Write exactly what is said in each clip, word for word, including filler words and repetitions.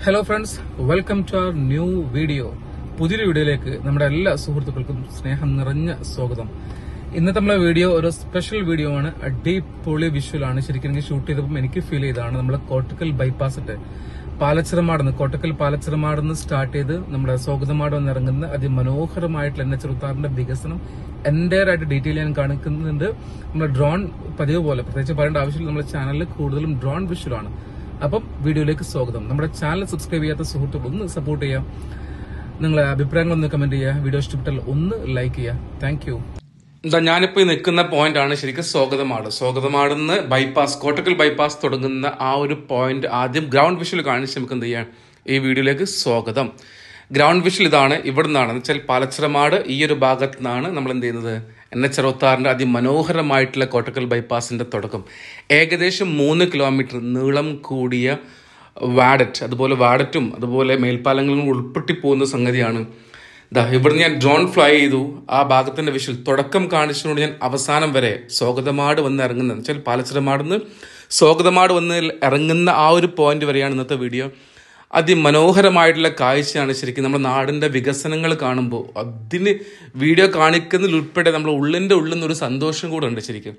Hello friends, welcome to our new video. പുതിയൊരു വീഡിയോയിലേക്ക് നമ്മുടെ എല്ലാ സുഹൃത്തുക്കൾക്കും സ്നേഹം നിറഞ്ഞ സ്വാഗതം. ഇന്നത്തെ നമ്മളെ വീഡിയോ ഒരു സ്പെഷ്യൽ വീഡിയോ ആണ്. അടിപൊളി വിഷ്വൽ ആണ്. ശരിക്കും എനിക്ക് ഷൂട്ട് ചെയ്തപ്പോൾ എനിക്ക് ഫീൽ ചെയ്തതാണ്. നമ്മുടെ കോട്ടക്കൽ ബൈപ്പാസിന്റെ പാലച്ചിറമാടുന്ന് കോട്ടക്കൽ പാലച്ചിറമാടുന്ന് സ്റ്റാർട്ട് ചെയ്ത് നമ്മുടെ സ്വാഗതമാട് വന്നിറങ്ങുന്ന അതിമനോഹരമായിട്ടുള്ള എൻ എച്ച് അറുപത്താറിന്റെ വികസനം എൻ്റെയർ ആയിട്ട് ഡീറ്റെയിൽ ഞാൻ കാണിക്കുന്നുണ്ട്. നമ്മുടെ ഡ്രോൺ പതിവ് പോലെ പ്രത്യേകിച്ച് പറയേണ്ട ആവശ്യമില്ല. നമ്മുടെ ചാനലിൽ കൂടുതലും ഡ്രോൺ വിഷ്വൽ ആണ്. അപ്പം വീഡിയോയിലേക്ക് സ്വാഗതം. നമ്മുടെ ചാനൽ സബ്സ്ക്രൈബ് ചെയ്യാത്ത സുഹൃത്തുക്കൾ ഒന്ന് സപ്പോർട്ട് ചെയ്യാം. നിങ്ങളെ അഭിപ്രായങ്ങൾ ഒന്ന് കമന്റ് ചെയ്യുക. വീഡിയോ ഇഷ്ടപ്പെട്ടാൽ ഒന്ന് ലൈക്ക് ചെയ്യുക. Thank you. എന്താ ഞാനിപ്പോ നിൽക്കുന്ന പോയിന്റ് ആണ് ശരിക്കും സ്വാഗതമാട്. സ്വാഗതമാടുന്ന് ബൈപ്പാസ് കോട്ടക്കൽ ബൈപ്പാസ് തുടങ്ങുന്ന ആ ഒരു പോയിന്റ് ആദ്യം ഗ്രൗണ്ട് വിഷ്വൽ കാണിച്ച് നമുക്ക് എന്ത് ചെയ്യാം, ഈ വീഡിയോയിലേക്ക് സ്വാഗതം. ഗ്രൗണ്ട് വിഷ്വൽ ഇതാണ്. ഇവിടെ നിന്നാണ് എന്ന് വെച്ചാൽ പാലച്ചിറമാട് ഈ ഒരു ഭാഗത്ത് നിന്നാണ് നമ്മൾ എന്ത് ചെയ്യുന്നത്, എൻ എച്ച് അറുപത്താറിന്റെ അതിമനോഹരമായിട്ടുള്ള കോട്ടക്കൽ ബൈപ്പാസിന്റെ തുടക്കം. ഏകദേശം മൂന്ന് കിലോമീറ്റർ നീളം കൂടിയ വാഡറ്റ്, അതുപോലെ വാഡറ്റും അതുപോലെ മേൽപ്പാലങ്ങളും ഉൾപ്പെട്ടി പോകുന്ന സംഗതിയാണ്. ദാ ഇവിടെ ഞാൻ ഡ്രോൺ ഫ്ലൈ ചെയ്തു. ആ ഭാഗത്തിന്റെ വിഷ്വൽ തുടക്കം കാണിച്ചുകൊണ്ട് ഞാൻ അവസാനം വരെ സ്വാഗതമാട് വന്ന് ഇറങ്ങുന്നത് എന്ന് വെച്ചാൽ പാലച്ചിറമാടുന്ന് സ്വാഗതമാട് വന്ന് ഇറങ്ങുന്ന ആ ഒരു പോയിന്റ് വരെയാണ് ഇന്നത്തെ വീഡിയോ. അതിമനോഹരമായിട്ടുള്ള കാഴ്ചയാണ് ശരിക്കും. നമ്മുടെ നാടിൻ്റെ വികസനങ്ങൾ കാണുമ്പോൾ അതിന് വീഡിയോ കാണിക്കുന്നതിൽ ഉൾപ്പെടെ നമ്മുടെ ഉള്ളിൻ്റെ ഉള്ളിൽ നിന്നൊരു സന്തോഷം കൂടെ ഉണ്ട് ശരിക്കും.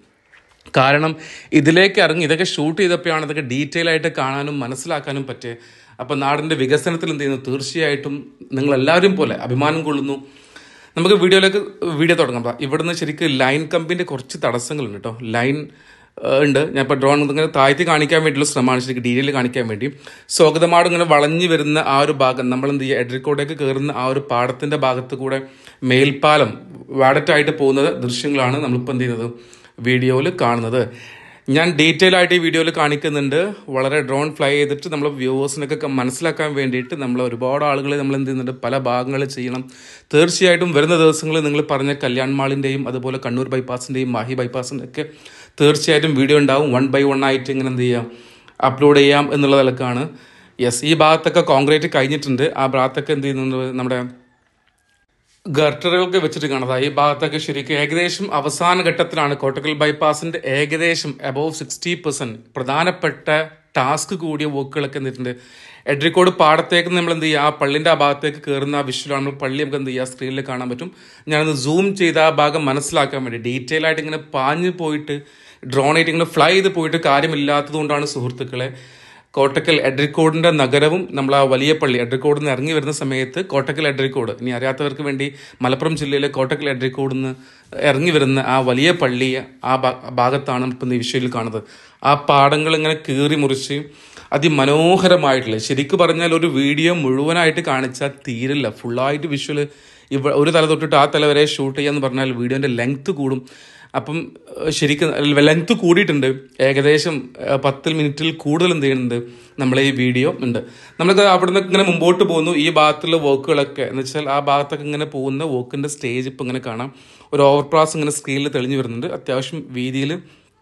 കാരണം ഇതിലേക്ക് ഇറങ്ങി ഇതൊക്കെ ഷൂട്ട് ചെയ്തപ്പോഴാണ് ഇതൊക്കെ ഡീറ്റെയിൽ ആയിട്ട് കാണാനും മനസ്സിലാക്കാനും പറ്റുക. അപ്പം നാടിൻ്റെ വികസനത്തിൽ എന്ത് ചെയ്യുന്നു, തീർച്ചയായിട്ടും നിങ്ങളെല്ലാവരും പോലെ അഭിമാനം കൊള്ളുന്നു. നമുക്ക് വീഡിയോയിലേക്ക് വീഡിയോ തുടങ്ങാം. ഇവിടുന്ന് ശരിക്കും ലൈൻ കമ്പിൻ്റെ കുറച്ച് തടസ്സങ്ങളുണ്ട് കേട്ടോ. ലൈൻ ഉണ്ട്. ഞാൻ ഇപ്പോൾ ഡ്രോൺ ഇങ്ങനെ താഴ്ത്തി കാണിക്കാൻ വേണ്ടിയുള്ള ശ്രമമാണ് ശരിക്കും, ഡീറ്റെയിൽ കാണിക്കാൻ വേണ്ടി. സ്വാഗതമാട് ഇങ്ങനെ വളഞ്ഞു വരുന്ന ആ ഒരു ഭാഗം, നമ്മൾ എന്ത് ചെയ്യുക, എഡ്രിക്കോട്ടേക്ക് കയറുന്ന ആ ഒരു പാടത്തിൻ്റെ ഭാഗത്ത് കൂടെ മേൽപ്പാലം വാഡറ്റായിട്ട് പോകുന്ന ദൃശ്യങ്ങളാണ് നമ്മളിപ്പോൾ എന്ത് ചെയ്യുന്നത്, വീഡിയോയിൽ കാണുന്നത്. ഞാൻ ഡീറ്റെയിൽ ആയിട്ട് ഈ വീഡിയോയിൽ കാണിക്കുന്നുണ്ട്. വളരെ ഡ്രോൺ ഫ്ലൈ ചെയ്തിട്ട് നമ്മൾ വ്യൂവേഴ്സിനൊക്കെ മനസ്സിലാക്കാൻ വേണ്ടിയിട്ട് നമ്മൾ ഒരുപാട് ആളുകളെ നമ്മൾ എന്ത് ചെയ്യുന്നുണ്ട്, പല ഭാഗങ്ങൾ ചെയ്യണം. തീർച്ചയായിട്ടും വരുന്ന ദിവസങ്ങളിൽ നിങ്ങൾ പറഞ്ഞ കല്യാൺ മാളിൻ്റെയും അതുപോലെ കണ്ണൂർ ബൈപ്പാസിൻ്റെയും മാഹി ബൈപ്പാസിൻ്റെ ഒക്കെ തീർച്ചയായിട്ടും വീഡിയോ ഉണ്ടാവും. വൺ ബൈ വൺ ആയിട്ട് ഇങ്ങനെ എന്ത് ചെയ്യാം, അപ്ലോഡ് ചെയ്യാം എന്നുള്ള നിലക്കാണ്. യെസ്, ഈ ഭാഗത്തൊക്കെ കോൺക്രീറ്റ് കഴിഞ്ഞിട്ടുണ്ട്. ആ ഭാഗത്തൊക്കെ എന്ത് ചെയ്യുന്നുണ്ട്, നമ്മുടെ ഗർട്ടറുകളൊക്കെ വെച്ചിട്ട് കാണുന്നത്. ഈ ഭാഗത്തൊക്കെ ശരിക്കും ഏകദേശം അവസാന ഘട്ടത്തിലാണ്. കോട്ടക്കൽ ബൈപ്പാസിന്റെ ഏകദേശം അബോവ് സിക്സ്റ്റി പെർസെന്റ് പ്രധാനപ്പെട്ട ടാസ്ക് കൂടിയ വർക്കുകളൊക്കെ എന്തിട്ടുണ്ട്. എഡ്രിക്കോട് പാടത്തേക്ക് നമ്മൾ എന്ത് ചെയ്യുക, ആ പള്ളിൻ്റെ ആ ഭാഗത്തേക്ക് കയറുന്ന ആ വിഷ്വലാണ്. നമ്മൾ പള്ളി നമുക്ക് എന്ത് ചെയ്യുക, സ്ക്രീനിൽ കാണാൻ പറ്റും. ഞാനത് സൂം ചെയ്ത് ആ ഭാഗം മനസ്സിലാക്കാൻ വേണ്ടി ഡീറ്റെയിൽ ആയിട്ട് ഇങ്ങനെ പാഞ്ഞ് പോയിട്ട് ഡ്രോണായിട്ട് ഇങ്ങനെ ഫ്ലൈ ചെയ്ത് പോയിട്ട് കാര്യമില്ലാത്തത് കൊണ്ടാണ് സുഹൃത്തുക്കളെ. കോട്ടക്കൽ എഡ്രിക്കോടിൻ്റെ നഗരവും നമ്മൾ ആ വലിയ പള്ളി എഡ്രിക്കോടിൽ നിന്ന് ഇറങ്ങി വരുന്ന സമയത്ത് കോട്ടക്കൽ എഡ്രിക്കോട്, ഇനി അറിയാത്തവർക്ക് വേണ്ടി മലപ്പുറം ജില്ലയിലെ കോട്ടക്കൽ എഡ്രിക്കോടിൽ നിന്ന് ഇറങ്ങി വരുന്ന ആ വലിയ പള്ളി ആ ഭാഗത്താണ് ഇപ്പം ഈ വിഷ്വലിൽ കാണുന്നത്. ആ പാടങ്ങൾ ഇങ്ങനെ കീറി മുറിച്ച് അതിമനോഹരമായിട്ടുള്ള, ശരിക്കും പറഞ്ഞാൽ ഒരു വീഡിയോ മുഴുവനായിട്ട് കാണിച്ചാൽ തീരില്ല. ഫുള്ളായിട്ട് വിഷ്വൽ ഇവ ഒരു തല തൊട്ടിട്ട് ആ തല വരെ ഷൂട്ട് ചെയ്യാന്ന് പറഞ്ഞാൽ വീഡിയോൻ്റെ ലെങ്ത്ത് കൂടും. അപ്പം ശരിക്കും ലെങ്ത്ത് കൂടിയിട്ടുണ്ട്. ഏകദേശം പത്ത് മിനിറ്റിൽ കൂടുതൽ എന്ത് ചെയ്യുന്നുണ്ട് നമ്മളെ ഈ വീഡിയോ ഉണ്ട്. നമ്മളൊക്കെ അവിടെ നിന്ന് ഇങ്ങനെ മുമ്പോട്ട് പോകുന്നു. ഈ ഭാഗത്തുള്ള വർക്കുകളൊക്കെ എന്ന് വെച്ചാൽ ആ ഭാഗത്തൊക്കെ ഇങ്ങനെ പോകുന്ന വർക്കിൻ്റെ സ്റ്റേജ് ഇപ്പം ഇങ്ങനെ കാണാം. ഒരു ഓവർപാസ് ഇങ്ങനെ സ്ക്രീനിൽ തെളിഞ്ഞു വരുന്നുണ്ട്. അത്യാവശ്യം വീതിയിൽ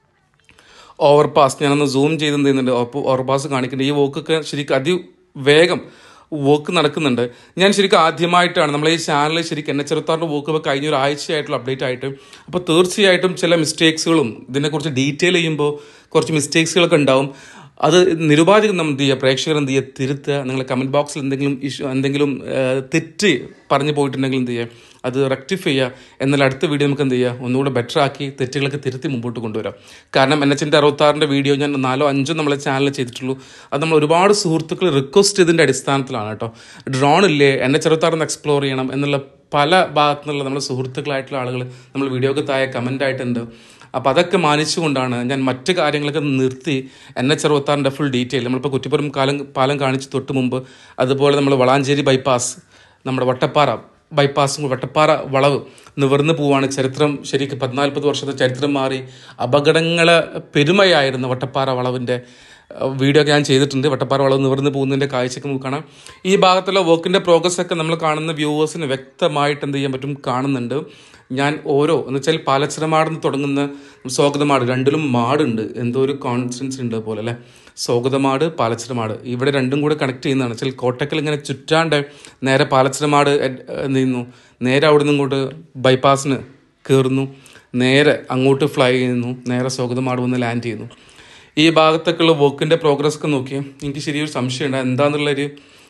ഓവർപാസ് ഞാനൊന്ന് സൂം ചെയ്ത് എന്ത് ചെയ്യുന്നുണ്ട്, ഓവർപാസ് കാണിക്കുന്നുണ്ട്. ഈ വർക്കൊക്കെ ശരിക്കും അതിവേഗം വർക്ക് നടക്കുന്നുണ്ട്. ഞാൻ ശരിക്കും ആദ്യമായിട്ടാണ് നമ്മൾ ഈ ചാനൽ ശരിക്കും എൻ എച്ച് അറുപത്താറിൻ്റെ വർക്ക് ഇപ്പോൾ കഴിഞ്ഞ ഒരു ആഴ്ചയായിട്ടുള്ള അപ്ഡേറ്റ് ആയിട്ട്. അപ്പോൾ തീർച്ചയായിട്ടും ചില മിസ്റ്റേക്സുകളും ഇതിനെക്കുറിച്ച് ഡീറ്റെയിൽ ചെയ്യുമ്പോൾ കുറച്ച് മിസ്റ്റേക്സുകളൊക്കെ ഉണ്ടാവും. അത് നിരുപാധികം നമ്മൾ എന്ത് ചെയ്യുക, പ്രേക്ഷകർ എന്ത് ചെയ്യുക, തിരുത്തുക. നിങ്ങൾ കമൻറ്റ് ബോക്സിൽ എന്തെങ്കിലും ഇഷ്യൂ എന്തെങ്കിലും തെറ്റ് പറഞ്ഞു പോയിട്ടുണ്ടെങ്കിൽ എന്ത് ചെയ്യുക, അത് റെക്ടിഫൈ ചെയ്യുക. എന്നാൽ അടുത്ത വീഡിയോ നമുക്ക് എന്ത് ചെയ്യുക, ഒന്നുകൂടെ ബെറ്റർ ആക്കി തെറ്റുകളൊക്കെ തിരുത്തി മുമ്പോട്ട് കൊണ്ടുവരാം. കാരണം എൻ എച്ചിൻ്റെ അറുപത്താറിൻ്റെ വീഡിയോ ഞാൻ നാലോ അഞ്ചോ നമ്മളെ ചാനലിൽ ചെയ്തിട്ടുള്ളൂ. അത് നമ്മൾ ഒരുപാട് സുഹൃത്തുക്കൾ റിക്വസ്റ്റ് ചെയ്തതിൻ്റെ അടിസ്ഥാനത്തിലാണ് കേട്ടോ. ഡ്രോൺ ഇല്ലേ, എൻ എച്ച് അറുപത്താറിന് എക്സ്പ്ലോർ ചെയ്യണം എന്നുള്ള പല ഭാഗത്തു നിന്നുള്ള നമ്മുടെ സുഹൃത്തുക്കളായിട്ടുള്ള ആളുകൾ നമ്മൾ വീഡിയോക്ക് താഴെ കമൻ്റ് ആയിട്ടുണ്ട്. അപ്പോൾ അതൊക്കെ മാനിച്ചുകൊണ്ടാണ് ഞാൻ മറ്റു കാര്യങ്ങളൊക്കെ നിർത്തി എൻ എച്ച് അറുപത്താറിൻ്റെ ഫുൾ ഡീറ്റെയിൽ നമ്മളിപ്പോൾ കുറ്റിപ്പുറം കാലം പാലം കാണിച്ച് തൊട്ട് മുമ്പ്, അതുപോലെ നമ്മൾ വളാഞ്ചേരി ബൈപ്പാസ്, നമ്മുടെ വട്ടപ്പാറ ബൈപ്പാസും വട്ടപ്പാറ വളവ് നിവർന്ന് പോവാണ്. ചരിത്രം ശരിക്കും പതിനാൽപ്പത് വർഷത്തെ ചരിത്രം മാറി അപകടങ്ങളെ പെരുമയായിരുന്ന വട്ടപ്പാറ വളവിൻ്റെ വീഡിയോ ഒക്കെ ഞാൻ ചെയ്തിട്ടുണ്ട്. വട്ടപ്പാറ വളവ് നിവർന്ന് പോകുന്നതിൻ്റെ കാഴ്ചയൊക്കെ നമുക്ക് കാണാം. ഈ ഭാഗത്തുള്ള വർക്കിൻ്റെ പ്രോഗ്രസ് ഒക്കെ നമ്മൾ കാണുന്ന വ്യൂവേഴ്സിന് വ്യക്തമായിട്ട് എന്ത് ചെയ്യാൻ പറ്റും, കാണുന്നുണ്ട്. ഞാൻ ഓരോ എന്ന് വെച്ചാൽ പാലച്ചിറമാടെന്ന് തുടങ്ങുന്ന സ്വാഗതമാട് രണ്ടിലും മാടുണ്ട്, എന്തോ ഒരു കോൺസ്റ്റൻസ് ഉണ്ട് പോലെ അല്ലേ. സ്വാഗതമാട് പാലച്ചിറമാട് ഇവിടെ രണ്ടും കൂടെ കണക്ട് ചെയ്യുന്നതാണ്. വെച്ചാൽ കോട്ടക്കൽ ഇങ്ങനെ ചുറ്റാണ്ട് നേരെ പാലച്ചിറമാട് എന്ത് ചെയ്യുന്നു, നേരെ അവിടെ നിന്ന് ഇങ്ങോട്ട് ബൈപ്പാസിന് കയറുന്നു, നേരെ അങ്ങോട്ട് ഫ്ലൈ ചെയ്യുന്നു, നേരെ സ്വാഗതമാട് വന്ന് ലാൻഡ് ചെയ്യുന്നു. ഈ ഭാഗത്തൊക്കെയുള്ള വർക്കിൻ്റെ പ്രോഗ്രസ് ഒക്കെ നോക്കി എനിക്ക് ശരിയൊരു സംശയമുണ്ട്. എന്താണെന്നുള്ളൊരു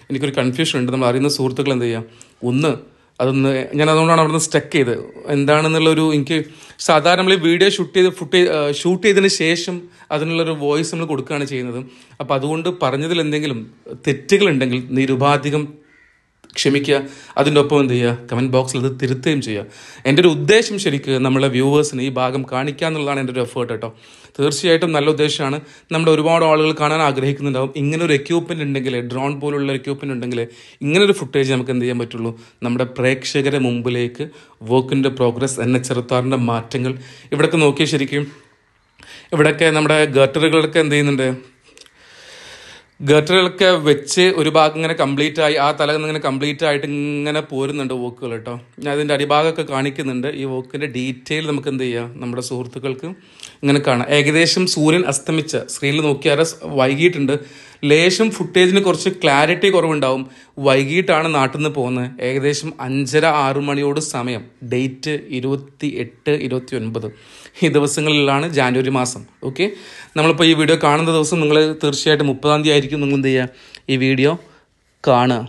എനിക്കൊരു കൺഫ്യൂഷൻ ഉണ്ട്. നമ്മൾ അറിയുന്ന സുഹൃത്തുക്കൾ എന്ത് ചെയ്യുക, ഒന്ന് അതൊന്ന് ഞാൻ അതുകൊണ്ടാണ് അവിടെ നിന്ന് സ്റ്റക്ക് ചെയ്ത് എന്താണെന്നുള്ളൊരു എനിക്ക് സാധാരണ നമ്മൾ വീഡിയോ ഷൂട്ട് ചെയ്ത് ഫുട്ട് ഷൂട്ട് ചെയ്തതിന് ശേഷം അതിനുള്ളൊരു വോയിസ് നമ്മൾ കൊടുക്കുകയാണ് ചെയ്യുന്നത്. അപ്പോൾ അതുകൊണ്ട് പറഞ്ഞതിൽ എന്തെങ്കിലും തെറ്റുകളുണ്ടെങ്കിൽ നിരുപാധികം ക്ഷമിക്കുക. അതിൻ്റെ ഒപ്പം എന്ത് ചെയ്യുക, കമൻറ്റ് ബോക്സിൽ അത് തിരുത്തുകയും ചെയ്യുക. എൻ്റെ ഒരു ഉദ്ദേശം ശരിക്കും നമ്മളെ വ്യൂവേഴ്സിന് ഈ ഭാഗം കാണിക്കുക എന്നുള്ളതാണ് എൻ്റെ ഒരു എഫേർട്ട് കേട്ടോ. തീർച്ചയായിട്ടും നല്ല ഉദ്ദേശമാണ്. നമ്മുടെ ഒരുപാട് ആളുകൾ കാണാൻ ആഗ്രഹിക്കുന്നുണ്ടാവും. ഇങ്ങനെ ഒരു എക്യൂപ്മെൻ്റ് ഉണ്ടെങ്കിൽ, ഡ്രോൺ പോലുള്ള എക്യൂപ്മെൻ്റ് ഉണ്ടെങ്കിൽ ഇങ്ങനൊരു ഫുട്ടേജ് നമുക്ക് എന്ത് ചെയ്യാൻ പറ്റുള്ളൂ, നമ്മുടെ പ്രേക്ഷകരെ മുമ്പിലേക്ക് വർക്കിൻ്റെ പ്രോഗ്രസ്, എൻ എച്ച് അറുപത്താറിൻ്റെ മാറ്റങ്ങൾ ഇവിടെയൊക്കെ നോക്കിയാൽ ശരിക്കും ഇവിടെയൊക്കെ നമ്മുടെ ഗട്ടറുകളൊക്കെ എന്ത് ചെയ്യുന്നുണ്ട്, ഗട്ടറുകളൊക്കെ വെച്ച് ഒരു ഭാഗം ഇങ്ങനെ കംപ്ലീറ്റ് ആയി, ആ തല ഇങ്ങനെ കംപ്ലീറ്റ് ആയിട്ട് ഇങ്ങനെ പോരുന്നുണ്ട് വോക്കുകൾ കേട്ടോ. ഞാൻ അതിൻ്റെ അടിഭാഗമൊക്കെ കാണിക്കുന്നുണ്ട്. ഈ വോക്കിൻ്റെ ഡീറ്റെയിൽ നമുക്ക് എന്ത് ചെയ്യാം, നമ്മുടെ സുഹൃത്തുക്കൾക്ക് ഇങ്ങനെ കാണാം. ഏകദേശം സൂര്യൻ അസ്തമിച്ച സ്ക്രീനിൽ നോക്കിയാൽ വൈകിട്ടുണ്ട്. ലേശം ഫുട്ടേജിന് കുറച്ച് ക്ലാരിറ്റി കുറവുണ്ടാവും. വൈകിട്ടാണ് നാട്ടിൽ നിന്ന് പോകുന്നത്. ഏകദേശം അഞ്ചര ആറു മണിയോട് സമയം. ഡേറ്റ് ഇരുപത്തി എട്ട് ഇരുപത്തി ഒൻപത് ഈ ദിവസങ്ങളിലാണ്, ജാനുവരി മാസം. ഓക്കെ, നമ്മളിപ്പോൾ ഈ വീഡിയോ കാണുന്ന ദിവസം നിങ്ങൾ തീർച്ചയായിട്ടും മുപ്പതാം തീയതി ആയിരിക്കും നിങ്ങൾ എന്ത് ചെയ്യുക, ഈ വീഡിയോ കാണുക.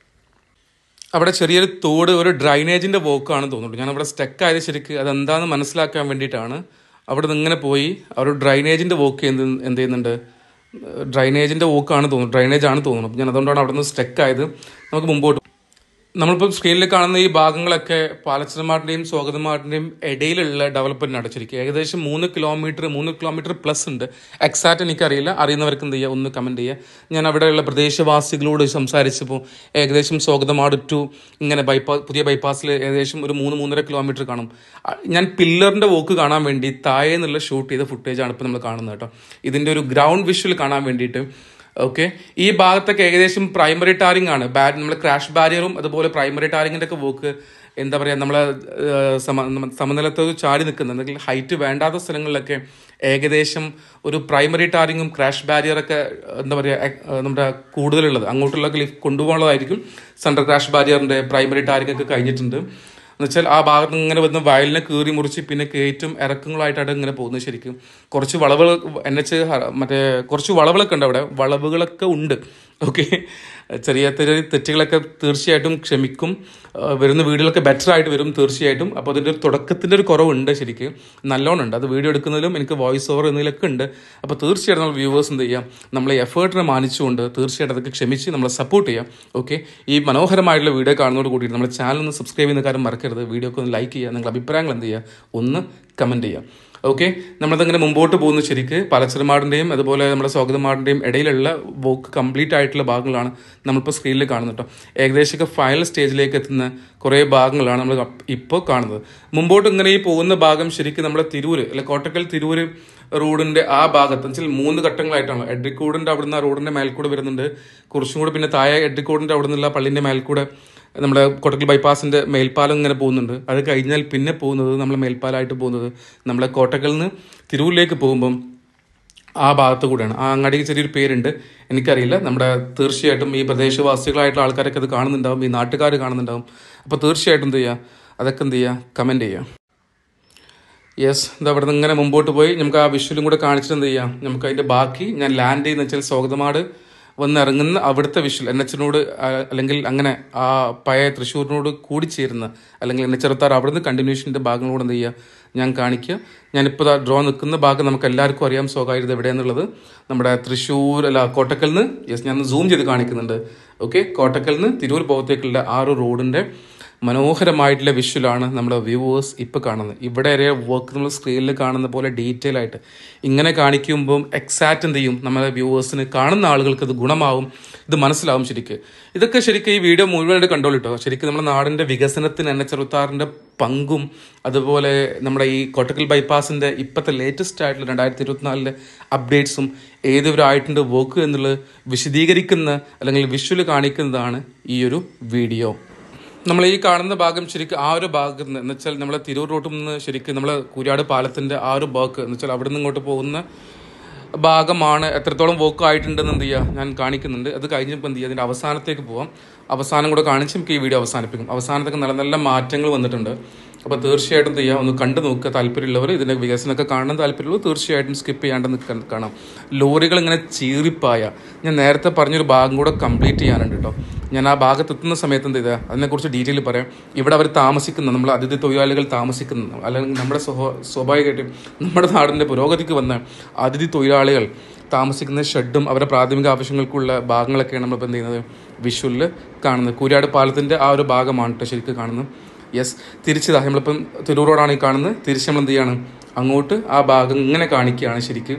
അവിടെ ചെറിയൊരു തോട്, ഒരു ഡ്രൈനേജിൻ്റെ വോക്കാണ് തോന്നുന്നുണ്ട്. ഞാൻ അവിടെ സ്റ്റക്ക് ആയത് ശരിക്ക് അതെന്താണെന്ന് മനസ്സിലാക്കാൻ വേണ്ടിയിട്ടാണ്. അവിടെ നിന്ന് ഇങ്ങനെ പോയി ഒരു ഡ്രൈനേജിൻ്റെ വോക്ക് എന്ത് എന്ത് ചെയ്യുന്നുണ്ട്, ഡ്രൈനേജിൻ്റെ വോക്കാണ് തോന്നുന്നു, ഡ്രൈനേജ് ആണ് തോന്നുന്നു. ഞാൻ അതുകൊണ്ടാണ് അവിടെ നിന്ന് സ്റ്റക്ക് ആയത്. നമുക്ക് മുമ്പോട്ട് നമ്മളിപ്പോൾ സ്ക്രീനിൽ കാണുന്ന ഈ ഭാഗങ്ങളൊക്കെ പാലച്ചന്മാരുടെയും സ്വാഗതന്മാരുടെയും ഇടയിലുള്ള ഡെവലപ്മെൻറ്റ് അടച്ചിരിക്കുക. ഏകദേശം മൂന്ന് കിലോമീറ്റർ മൂന്ന് കിലോമീറ്റർ പ്ലസ് ഉണ്ട്. എക്സാക്റ്റ് എനിക്കറിയില്ല, അറിയുന്നവർക്ക് എന്ത് ചെയ്യുക, ഒന്ന് കമൻറ്റ് ചെയ്യുക. ഞാൻ അവിടെയുള്ള പ്രദേശവാസികളോട് സംസാരിച്ചപ്പോൾ ഏകദേശം സ്വാഗതമാട് ടു ഇങ്ങനെ ബൈപ്പാസ്, പുതിയ ബൈപ്പാസിൽ ഏകദേശം ഒരു മൂന്ന് മൂന്നര കിലോമീറ്റർ കാണും. ഞാൻ പില്ലറിൻ്റെ വോക്ക് കാണാൻ വേണ്ടി താഴെ നിന്നുള്ള ഷൂട്ട് ചെയ്ത ഫുട്ടേജാണ് ഇപ്പോൾ നമ്മൾ കാണുന്നത് കേട്ടോ. ഇതിൻ്റെ ഒരു ഗ്രൗണ്ട് വിഷ്വൽ കാണാൻ വേണ്ടിയിട്ട്. ഓക്കെ, ഈ ഭാഗത്തൊക്കെ ഏകദേശം പ്രൈമറി ടാറിംഗ് ആണ്. ബാ നമ്മൾ ക്രാഷ് ബാരിയറും അതുപോലെ പ്രൈമറി ടാറിങ്ങിൻ്റെ ഒക്കെ വർക്ക് എന്താ പറയുക, നമ്മളെ സമ സമനിലത്ത് ചാടി നിൽക്കുന്ന എന്തെങ്കിലും ഹൈറ്റ് വേണ്ടാത്ത സ്ഥലങ്ങളിലൊക്കെ ഏകദേശം ഒരു പ്രൈമറി ടാറിങ്ങും ക്രാഷ് ബാരിയറൊക്കെ എന്താ പറയുക നമ്മുടെ കൂടുതലുള്ളത് അങ്ങോട്ടുള്ള ലിഫ്റ്റ് കൊണ്ടുപോകാനുള്ളതായിരിക്കും. സെൻട്രൽ ക്രാഷ് ബാരിയറിൻ്റെ പ്രൈമറി ടാറിംഗ് ഒക്കെ കഴിഞ്ഞിട്ടുണ്ട്. എന്നുവെച്ചാൽ ആ ഭാഗത്ത് ഇങ്ങനെ വന്ന് വയലിനെ കീറി മുറിച്ച് പിന്നെ കയറ്റും ഇറക്കങ്ങളായിട്ടാണ് ഇങ്ങനെ പോകുന്നത്. ശരിക്കും കുറച്ച് വളവുകൾ എൻ എച്ച് മറ്റേ കുറച്ച് വളവുകളൊക്കെ ഉണ്ട്, അവിടെ വളവുകളൊക്കെ ഉണ്ട്. ഓക്കെ, ചെറിയ ചെറിയ തെറ്റുകളൊക്കെ തീർച്ചയായിട്ടും ക്ഷമിക്കും. വരുന്ന വീഡിയോകളൊക്കെ ബെറ്റർ ആയിട്ട് വരും തീർച്ചയായിട്ടും. അപ്പോൾ അതിൻ്റെ ഒരു തുടക്കത്തിൻ്റെ ഒരു കുറവുണ്ട്, ശരിക്കും നല്ലോണം ഉണ്ട്. അത് വീഡിയോ എടുക്കുന്നതിലും എനിക്ക് വോയിസ് ഓവർ എന്നതിലൊക്കെ ഉണ്ട്. അപ്പോൾ തീർച്ചയായിട്ടും നമ്മൾ വ്യൂവേഴ്സ് എന്ത് ചെയ്യാം, നമ്മളെ എഫേർട്ടിനെ മാനിച്ചുകൊണ്ട് തീർച്ചയായിട്ടും അതൊക്കെ ക്ഷമിച്ച് നമ്മളെ സപ്പോർട്ട് ചെയ്യാം. ഓക്കെ, ഈ മനോഹരമായിട്ടുള്ള വീഡിയോ കാണുന്നതോട് കൂടിയിട്ട് നമ്മുടെ ചാനൽ ഒന്ന് സബ്സ്ക്രൈബ് ചെയ്യുന്ന കാര്യം മറക്കരുത്. വീഡിയോക്ക് ഒന്ന് ലൈക്ക് ചെയ്യുക, നിങ്ങളുടെ അഭിപ്രായങ്ങൾ എന്ത് ചെയ്യുക, ഒന്ന് കമൻറ്റ് ചെയ്യുക. ഓക്കെ, നമ്മളതങ്ങനെ മുമ്പോട്ട് പോകുന്ന ശരിക്ക് പാലച്ചരമാടിൻ്റെയും അതുപോലെ നമ്മുടെ സ്വാഗതമാടിൻ്റെയും ഇടയിലുള്ള വോക്ക് കംപ്ലീറ്റ് ആയിട്ടുള്ള ഭാഗങ്ങളാണ് നമ്മളിപ്പോൾ സ്ക്രീനിൽ കാണുന്നത് കേട്ടോ. ഏകദേശമൊക്കെ ഫൈനൽ സ്റ്റേജിലേക്ക് എത്തുന്ന കുറേ ഭാഗങ്ങളാണ് നമ്മൾ ഇപ്പോൾ കാണുന്നത്. മുമ്പോട്ട് ഇങ്ങനെ ഈ പോകുന്ന ഭാഗം ശരിക്കും നമ്മുടെ തിരൂര് അല്ലെ കോട്ടക്കൽ തിരൂര് റോഡിൻ്റെ ആ ഭാഗത്ത് വെച്ചാൽ മൂന്ന് ഘട്ടങ്ങളായിട്ടാണ്. എഡ്രിക്കോടിൻ്റെ അവിടുന്ന് ആ റോഡിൻ്റെ മേൽക്കൂടെ വരുന്നുണ്ട്, കുറച്ചും കൂടെ പിന്നെ താഴെ എഡ്രിക്കോടിൻ്റെ അവിടെ നിന്നുള്ള പള്ളിൻ്റെ മേൽക്കൂടെ നമ്മുടെ കോട്ടക്കൽ ബൈപ്പാസിൻ്റെ മേൽപ്പാലം ഇങ്ങനെ പോകുന്നുണ്ട്. അത് കഴിഞ്ഞാൽ പിന്നെ പോകുന്നത് നമ്മളെ മേൽപ്പാലമായിട്ട് പോകുന്നത് നമ്മളെ കോട്ടക്കലിൽ നിന്ന് തിരൂരിലേക്ക് പോകുമ്പം ആ ഭാഗത്ത് കൂടെയാണ്. ആ അങ്ങാടിക്ക് ചെറിയൊരു പേരുണ്ട്, എനിക്കറിയില്ല. നമ്മുടെ തീർച്ചയായിട്ടും ഈ പ്രദേശവാസികളായിട്ടുള്ള ആൾക്കാരൊക്കെ അത് കാണുന്നുണ്ടാവും, ഈ നാട്ടുകാർ കാണുന്നുണ്ടാവും. അപ്പോൾ തീർച്ചയായിട്ടും എന്ത് ചെയ്യുക, അതൊക്കെ എന്ത് ചെയ്യുക, കമൻറ്റ് ചെയ്യുക. യെസ്, ഇത് അവിടെ നിന്ന് ഇങ്ങനെ മുമ്പോട്ട് പോയി നമുക്ക് ആ വിഷ്വലും കൂടെ കാണിച്ചിട്ട് എന്ത് ചെയ്യാം, നമുക്ക് അതിൻ്റെ ബാക്കി ഞാൻ ലാൻഡ് ചെയ്യുന്ന വെച്ചാൽ സ്വാഗതമാട് വന്നിറങ്ങുന്ന അവിടുത്തെ വിഷ്വൽ എൻ എച്ചിനോട് അല്ലെങ്കിൽ അങ്ങനെ ആ പഴയ തൃശ്ശൂരിനോട് കൂടിച്ചേരുന്ന അല്ലെങ്കിൽ എൻ എച്ച് അറുപത്താറ് അവിടുന്ന് കണ്ടിന്യൂഷൻ്റെ ഭാഗങ്ങളോട് എന്ത് ചെയ്യുക ഞാൻ കാണിക്കുക. ഞാനിപ്പോൾ ഡ്രോ നിൽക്കുന്ന ഭാഗം നമുക്ക് എല്ലാവർക്കും അറിയാം സ്വകാര്യത എവിടെയാണെന്നുള്ളത്. നമ്മുടെ തൃശ്ശൂർ അല്ല കോട്ടക്കലിൽ നിന്ന്, യെസ് ഞാൻ സൂം ചെയ്ത് കാണിക്കുന്നുണ്ട്. ഓക്കെ, കോട്ടക്കലിൽ നിന്ന് തിരൂർ ഭാഗത്തേക്കുള്ള ആ ഒരു റോഡിൻ്റെ മനോഹരമായിട്ടുള്ള വിഷ്വലാണ് നമ്മുടെ വ്യൂവേഴ്സ് ഇപ്പോൾ കാണുന്നത്. ഇവിടെ വരെ വർക്ക് നമ്മൾ സ്ക്രീനിൽ കാണുന്ന പോലെ ഡീറ്റെയിൽ ആയിട്ട് ഇങ്ങനെ കാണിക്കുമ്പം എക്സാക്റ്റ് എന്ത് ചെയ്യും, നമ്മുടെ വ്യൂവേഴ്സിന് കാണുന്ന ആളുകൾക്ക് ഇത് ഗുണമാവും, ഇത് മനസ്സിലാവും. ശരിക്കും ഇതൊക്കെ ശരിക്കും ഈ വീഡിയോ മുഴുവനായിട്ട് കണ്ടോളിട്ടോ. ശരിക്കും നമ്മുടെ നാടിൻ്റെ വികസനത്തിന് എൻ എച്ച് അറുപത്താറിൻ്റെ പങ്കും അതുപോലെ നമ്മുടെ ഈ കോട്ടക്കൽ ബൈപ്പാസിൻ്റെ ഇപ്പോഴത്തെ ലേറ്റസ്റ്റ് ആയിട്ടുള്ള രണ്ടായിരത്തി ഇരുപത്തിനാലിലെ അപ്ഡേറ്റ്സും ഏതൊരായിട്ടുണ്ട് വർക്ക് എന്നുള്ളത് വിശദീകരിക്കുന്ന അല്ലെങ്കിൽ വിഷ്വൽ കാണിക്കുന്നതാണ് ഈ ഒരു വീഡിയോ. നമ്മൾ ഈ കാണുന്ന ഭാഗം ശരിക്കും ആ ഒരു ഭാഗത്ത് നിന്ന് എന്ന് വെച്ചാൽ നമ്മളെ തിരൂർ റോട്ടിൽ നിന്ന് ശരിക്കും നമ്മളെ കൂരാട് പാലത്തിൻ്റെ ആ ഒരു ഭാഗത്ത് എന്ന് വെച്ചാൽ അവിടെ നിന്ന് ഇങ്ങോട്ട് പോകുന്ന ഭാഗമാണ്. എത്രത്തോളം വർക്ക് ആയിട്ടുണ്ടെന്ന് എന്ത് ചെയ്യുക ഞാൻ കാണിക്കുന്നുണ്ട്. അത് കഴിഞ്ഞപ്പോൾ എന്ത് ചെയ്യുക അതിൻ്റെ അവസാനത്തേക്ക് പോവാം. അവസാനം കൂടെ കാണിച്ച് നമുക്ക് ഈ വീഡിയോ അവസാനിപ്പിക്കും. അവസാനത്തേക്ക് നല്ല നല്ല മാറ്റങ്ങൾ വന്നിട്ടുണ്ട്. അപ്പോൾ തീർച്ചയായിട്ടും എന്ത് ചെയ്യുക ഒന്ന് കണ്ടു നോക്കുക. താല്പര്യമുള്ളവർ ഇതിൻ്റെ വികസനമൊക്കെ കാണാൻ താല്പര്യമുള്ളവർ തീർച്ചയായിട്ടും സ്കിപ്പ് ചെയ്യാണ്ട് നിൽക്കാൻ കാണാം. ലോറികൾ ഇങ്ങനെ ചീറിപ്പായ ഞാൻ നേരത്തെ പറഞ്ഞൊരു ഭാഗം കൂടെ കംപ്ലീറ്റ് ചെയ്യാനുണ്ട് കേട്ടോ. ഞാൻ ആ ഭാഗത്ത് എത്തുന്ന സമയത്ത് എന്ത് ചെയ്താൽ അതിനെക്കുറിച്ച് ഡീറ്റെയിൽ പറയാം. ഇവിടെ അവർ താമസിക്കുന്ന നമ്മൾ അതിഥി തൊഴിലാളികൾ താമസിക്കുന്ന അല്ലെങ്കിൽ നമ്മുടെ സ്വഭാ സ്വാഭാവികമായിട്ടും നമ്മുടെ നാടിൻ്റെ പുരോഗതിക്ക് വന്ന അതിഥി തൊഴിലാളികൾ താമസിക്കുന്ന ഷെഡും അവരുടെ പ്രാഥമിക ആവശ്യങ്ങൾക്കുള്ള ഭാഗങ്ങളൊക്കെയാണ് നമ്മളിപ്പോൾ എന്ത് ചെയ്യുന്നത് വിഷ്വലിൽ കാണുന്നത്. കൂരാട് പാലത്തിൻ്റെ ആ ഒരു ഭാഗമാണ് കേട്ടോ ശരിക്കും കാണുന്നത്. യെസ്, തിരിച്ചതാ നമ്മളിപ്പം തിരൂർ റോഡാണ് ഈ കാണുന്നത്. തിരിച്ച് നമ്മൾ എന്ത് ചെയ്യാണ് അങ്ങോട്ട് ആ ഭാഗം ഇങ്ങനെ കാണിക്കുകയാണ് ശരിക്കും.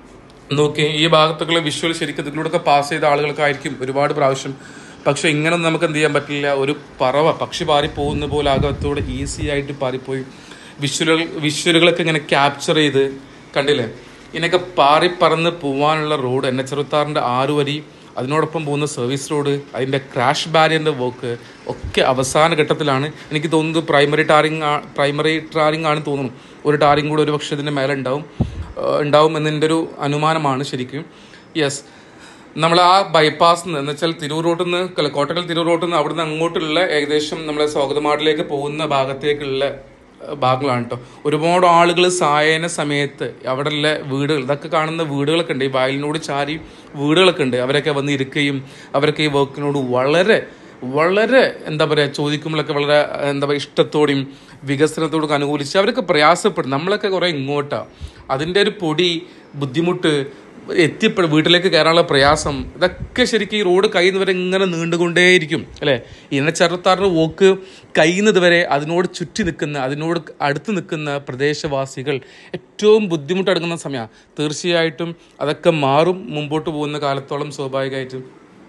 നോക്കി ഈ ഭാഗത്തൊക്കെയുള്ള വിഷ്വൽ ശരിക്കും ഇതിലൂടെയൊക്കെ പാസ് ചെയ്ത ആളുകൾക്കായിരിക്കും ഒരുപാട് പ്രാവശ്യം. പക്ഷെ ഇങ്ങനൊന്നും നമുക്ക് എന്ത് ചെയ്യാൻ പറ്റില്ല. ഒരു പറവ പക്ഷി പാറി പോകുന്ന പോലെ അകത്തോടെ ഈസി ആയിട്ട് പാറിപ്പോയി വിഷ്വലുകൾ വിഷ്വലുകളൊക്കെ ഇങ്ങനെ ക്യാപ്ചർ ചെയ്ത് കണ്ടില്ലേ. ഇതിനൊക്കെ പാറി പറന്ന് പോകാനുള്ള റോഡ് എൻ എച്ച് അറുപത്താറിൻ്റെ ആറ് വരി, അതിനോടൊപ്പം പോകുന്ന സർവീസ് റോഡ്, അതിൻ്റെ ക്രാഷ് ബാരിയറിൻ്റെ വർക്ക് ഒക്കെ അവസാന ഘട്ടത്തിലാണ്. എനിക്ക് തോന്നുന്നത് പ്രൈമറി ടാറിങ് പ്രൈമറി ടാറിങ് ആണ് തോന്നുന്നു. ഒരു ടാറിങ് കൂടെ ഒരു പക്ഷേ ഇതിൻ്റെ മേലെ ഉണ്ടാവും ഉണ്ടാവും എന്നതിൻ്റെ ഒരു അനുമാനമാണ് ശരിക്കും. യെസ്, നമ്മൾ ആ ബൈപ്പാസ് എന്ന് വെച്ചാൽ തിരൂർ റോട്ടിൽ നിന്ന് കോട്ടക്കൽ തിരൂർ റോട്ടിൽ നിന്ന് അവിടുന്ന് അങ്ങോട്ടുള്ള ഏകദേശം നമ്മളെ സ്വാഗതമാടിലേക്ക് പോകുന്ന ഭാഗത്തേക്കുള്ള ഭാഗങ്ങളാണ് കേട്ടോ. ഒരുപാട് ആളുകൾ സായന സമയത്ത് അവിടെയുള്ള വീടുകൾ ഇതൊക്കെ കാണുന്ന വീടുകളൊക്കെ ഉണ്ട്. ഈ വയലിനോട് ചാരി വീടുകളൊക്കെ ഉണ്ട്. അവരൊക്കെ വന്ന് ഇരിക്കുകയും അവരൊക്കെ ഈ വർക്കിനോട് വളരെ വളരെ എന്താ പറയുക ചോദിക്കുമ്പോഴൊക്കെ വളരെ എന്താ പറയുക ഇഷ്ടത്തോടെയും വികസനത്തോടൊക്കെ അനുകൂലിച്ച് അവരൊക്കെ പ്രയാസപ്പെടും. നമ്മളൊക്കെ കുറേ ഇങ്ങോട്ടാണ്. അതിൻ്റെ ഒരു പൊടി ബുദ്ധിമുട്ട് എത്തിപ്പെടും, വീട്ടിലേക്ക് കയറാനുള്ള പ്രയാസം, ഇതൊക്കെ ശരിക്കും ഈ റോഡ് കഴിയുന്നത് വരെ ഇങ്ങനെ നീണ്ടുകൊണ്ടേയിരിക്കും അല്ലേ. എൻ എച്ച് അറുപത്താറിന് വോക്ക് കഴിയുന്നത് വരെ അതിനോട് ചുറ്റി നിൽക്കുന്ന അതിനോട് അടുത്ത് നിൽക്കുന്ന പ്രദേശവാസികൾ ഏറ്റവും ബുദ്ധിമുട്ടെടുക്കുന്ന സമയമാണ്. തീർച്ചയായിട്ടും അതൊക്കെ മാറും മുമ്പോട്ട് പോകുന്ന കാലത്തോളം സ്വാഭാവികമായിട്ടും.